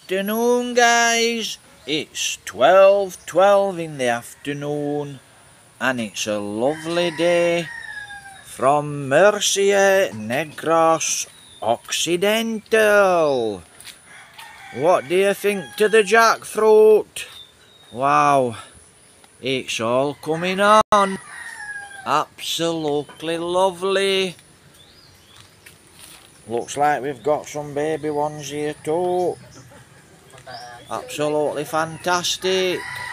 afternoon, guys. It's 12:12 in the afternoon and it's a lovely day from Murcia Negros Occidental. What do you think to the jackfruit? Wow, it's all coming on. Absolutely lovely. Looks like we've got some baby ones here too. Absolutely fantastic.